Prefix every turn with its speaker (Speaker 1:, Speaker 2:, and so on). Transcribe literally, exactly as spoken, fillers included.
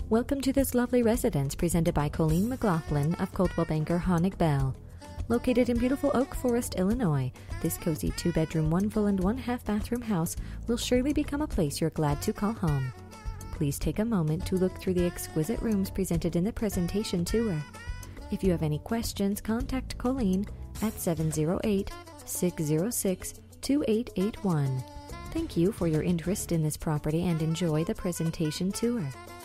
Speaker 1: Welcome to this lovely residence presented by Colleen McLaughlin of Coldwell Banker Honig Bell. Located in beautiful Oak Forest, Illinois, this cozy two-bedroom, one full and one half bathroom house will surely become a place you're glad to call home. Please take a moment to look through the exquisite rooms presented in the presentation tour. If you have any questions, contact Colleen at seven zero eight, six zero six, two eight eight one. Thank you for your interest in this property and enjoy the presentation tour.